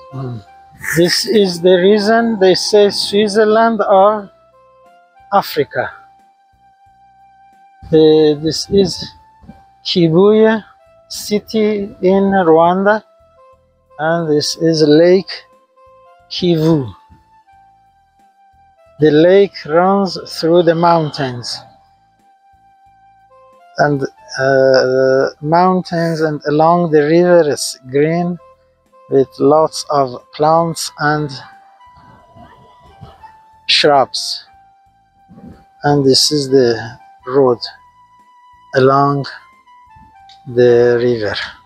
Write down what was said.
Mm. This is the reason they say Switzerland or Africa. This is Kibuye city in Rwanda, and this is Lake Kivu. The lake runs through the mountains, and mountains, and along the river is green with lots of plants and shrubs. And this is the road along the river.